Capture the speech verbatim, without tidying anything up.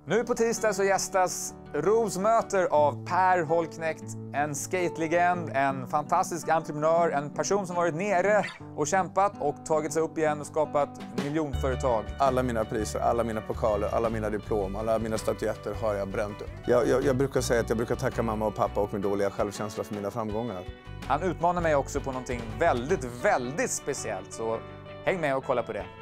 Nu på tisdag så gästas Ros möter av Per Holknekt, en skatelegend, en fantastisk entreprenör, en person som varit nere och kämpat och tagit sig upp igen och skapat miljonföretag. Alla mina priser, alla mina pokaler, alla mina diplom, alla mina statyetter har jag bränt upp. Jag, jag, jag brukar säga att jag brukar tacka mamma och pappa och min dåliga självkänsla för mina framgångar. Han utmanar mig också på någonting väldigt, väldigt speciellt, så häng med och kolla på det.